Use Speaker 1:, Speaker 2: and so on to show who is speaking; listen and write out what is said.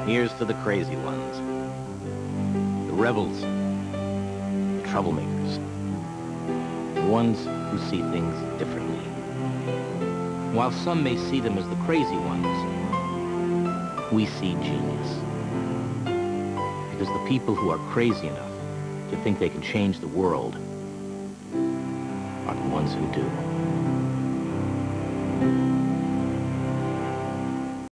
Speaker 1: Here's to the crazy ones. The rebels. The troublemakers. The ones who see things differently. While some may see them as the crazy ones, we see genius. Because the people who are crazy enough to think they can change the world are the ones who do.